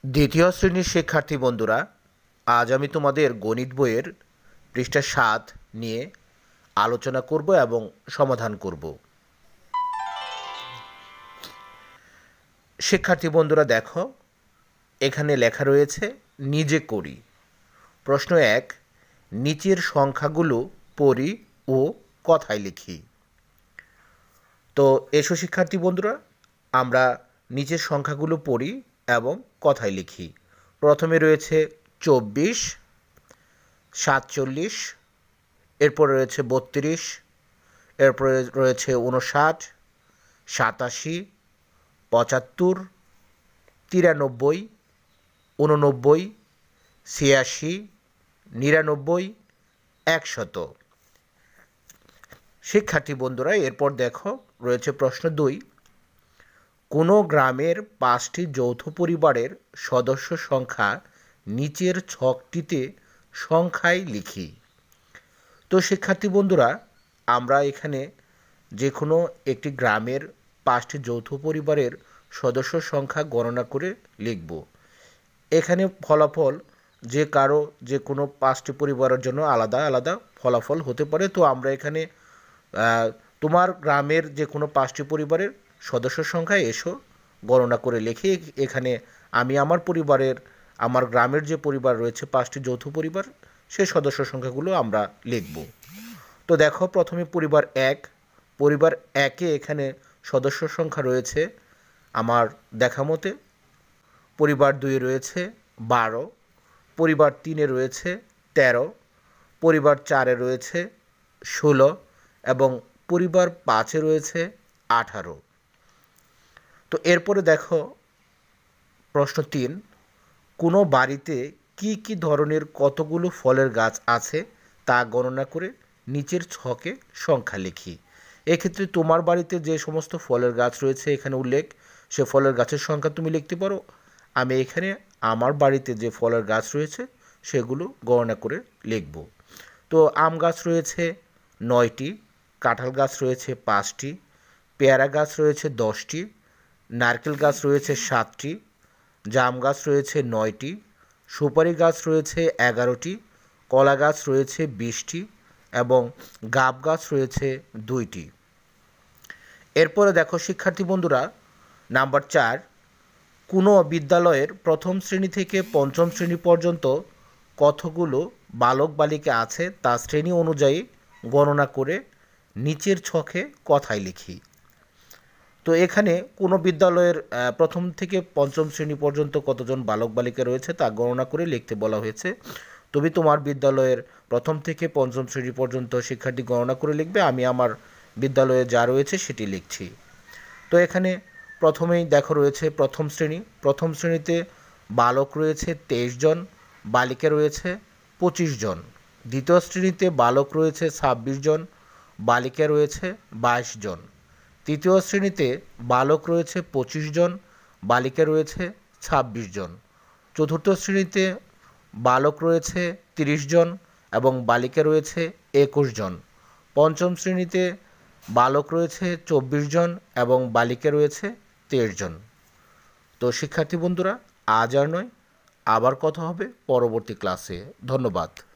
দ্বিতীয় শ্রেণীর শিক্ষার্থী বন্ধুরা, আজ আমি তোমাদের গণিত বইয়ের পৃষ্ঠা ৭ নিয়ে আলোচনা করব এবং সমাধান করব। শিক্ষার্থী বন্ধুরা দেখো, এখানে লেখা রয়েছে নিজে করি। প্রশ্ন ১, নিচের সংখ্যাগুলো পড়ি ও কথায় লিখি। তো এসো শিক্ষার্থী বন্ধুরা, আমরা নিচের সংখ্যাগুলো পড়ি এবং কথায় লিখি। প্রথমে রয়েছে ২৪, ৪৭, এরপরে রয়েছে ৩২, এরপরে রয়েছে ৫৯, ৮৭, ৭৫, ৯৩, ৮৯, ৮৬, ৯৯, ১০০। শিক্ষার্থী বন্ধুরা, এরপর দেখো রয়েছে প্রশ্ন ২, কোনো গ্রামের ৫টি যৌথ পরিবারের সদস্য সংখ্যা নিচের ছকটিতে সংখ্যায় লিখি। তো শিক্ষার্থী বন্ধুরা, আমরা এখানে যে কোনো একটি গ্রামের ৫টি যৌথ পরিবারের সদস্য সংখ্যা গণনা করে লিখব। এখানে ফলাফল যে কারো যে কোনো ৫টি পরিবারের জন্য আলাদা আলাদা ফলাফল হতে পারে। তো আমরা এখানে তোমার গ্রামের যে কোনো ৫টি পরিবারের সদস্য সংখ্যা এসো গণনা করে লিখি। এখানে আমি আমার গ্রামের যে পরিবার রয়েছে ৫টি যৌথ পরিবার, সেই সদস্য সংখ্যাগুলো আমরা লিখব। তো দেখো, প্রথমে পরিবার ১। পরিবার ১-এ এখানে সদস্য সংখ্যা রয়েছে আমার দেখা মতে। পরিবার ২-এ রয়েছে ১২, পরিবার ৩-এ রয়েছে ১৩, পরিবার ৪-এ রয়েছে ১৬ এবং পরিবার ৫-এ রয়েছে ১৮। তো এরপরে দেখো প্রশ্ন ৩, কোনো বাড়িতে কি কি ধরনের কতগুলো ফলের গাছ আছে তা গণনা করে নিচের ছকে সংখ্যা লিখি। এক্ষেত্রে তোমার বাড়িতে যে সমস্ত ফলের গাছ রয়েছে এখানে উল্লেখ, সে ফলের গাছের সংখ্যা তুমি লিখতে পারো। আমি এখানে আমার বাড়িতে যে ফলের গাছ রয়েছে সেগুলো গণনা করে লিখব। তো আম গাছ রয়েছে ৯টি, কাঁঠাল গাছ রয়েছে ৫টি, পেয়ারা গাছ রয়েছে 10টি, নারকেল গাছ রয়েছে 7টি, জাম গাছ রয়েছে 9টি, সুপারি গাছ রয়েছে 11টি, কলা গাছ রয়েছে 20টি এবং গাব গাছ রয়েছে 2টি। এরপরে দেখো শিক্ষার্থী বন্ধুরা, নাম্বার ৪, কোনো বিদ্যালয়ের প্রথম শ্রেণী থেকে পঞ্চম শ্রেণী পর্যন্ত কতগুলো বালক বালিকা আছে তা শ্রেণী অনুযায়ী গণনা করে নিচের ছকে কথায় লিখি। তো এখানে কোনো বিদ্যালয়ের প্রথম থেকে পঞ্চম শ্রেণী পর্যন্ত কতজন বালক বালিকা রয়েছে তা গণনা করে লিখতে বলা হয়েছে। তুমি তোমার বিদ্যালয়ের প্রথম থেকে পঞ্চম শ্রেণী পর্যন্ত শিক্ষার্থী গণনা করে লিখবে। আমি আমার বিদ্যালয়ে যা রয়েছে সেটি লিখছি। তো এখানে প্রথমেই দেখো রয়েছে প্রথম শ্রেণী। প্রথম শ্রেণীতে বালক রয়েছে 23 জন, বালিকা রয়েছে 25 জন। দ্বিতীয় শ্রেণীতে বালক রয়েছে 26 জন, বালিকা রয়েছে 22 জন। তৃতীয় শ্রেণীতে বালক রয়েছে 25 জন, বালিকা রয়েছে 26 জন। চতুর্থ শ্রেণীতে বালক রয়েছে 30 জন এবং বালিকা রয়েছে 21 জন। পঞ্চম শ্রেণীতে বালক রয়েছে 24 জন এবং বালিকা রয়েছে 23 জন। তো শিক্ষার্থী বন্ধুরা, আজ আর নয়, আবার কথা হবে পরবর্তী ক্লাসে। ধন্যবাদ।